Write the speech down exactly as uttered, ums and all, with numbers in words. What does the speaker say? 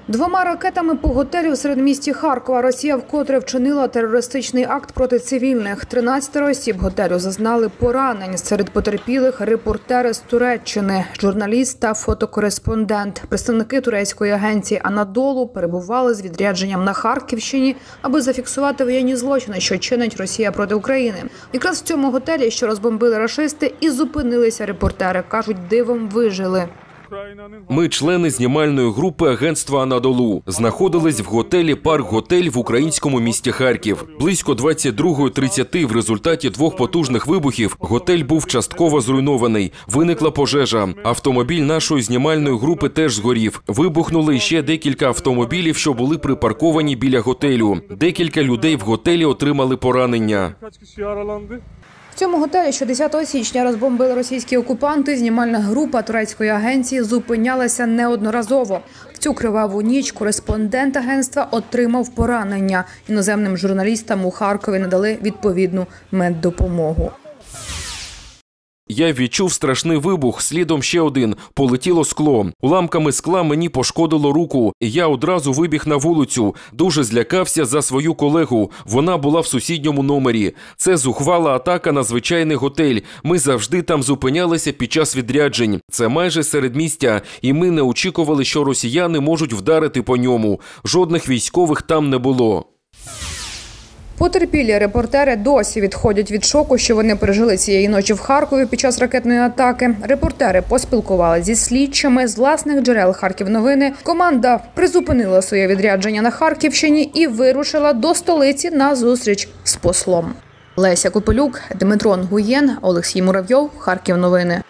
Двома ракетами по готелю в середмісті Харкова Росія вкотре вчинила терористичний акт проти цивільних. тринадцять осіб готелю зазнали поранень. Серед потерпілих – репортери з Туреччини, журналіст та фотокореспондент. Представники турецької агенції «Анадолу» перебували з відрядженням на Харківщині, аби зафіксувати воєнні злочини, що чинить Росія проти України. Якраз в цьому готелі, що розбомбили рашисти, і зупинилися репортери. Кажуть, дивом вижили. Ми, члени знімальної групи агентства «Анадолу», знаходились в готелі «Парк-Готель» в українському місті Харків. Близько двадцять другої тридцяти в результаті двох потужних вибухів готель був частково зруйнований. Виникла пожежа. Автомобіль нашої знімальної групи теж згорів. Вибухнули ще декілька автомобілів, що були припарковані біля готелю. Декілька людей в готелі отримали поранення. В цьому готелі, що десятого січня розбомбили російські окупанти, знімальна група турецької агенції зупинялася неодноразово. В цю криваву ніч кореспондент агентства отримав поранення. Іноземним журналістам у Харкові надали відповідну меддопомогу. Я відчув страшний вибух, слідом ще один. Полетіло скло. Уламками скла мені пошкодило руку. Я одразу вибіг на вулицю. Дуже злякався за свою колегу. Вона була в сусідньому номері. Це зухвала атака на звичайний готель. Ми завжди там зупинялися під час відряджень. Це майже середмістя. І ми не очікували, що росіяни можуть вдарити по ньому. Жодних військових там не було. Потерпілі репортери досі відходять від шоку, що вони пережили цієї ночі в Харкові під час ракетної атаки. Репортери поспілкувалися зі слідчими, з власних джерел Харківновини. Команда призупинила своє відрядження на Харківщині і вирушила до столиці на зустріч з послом. Леся Копилюк, Дмитро Нгуєн, Олексій Муравйов, Харківновини.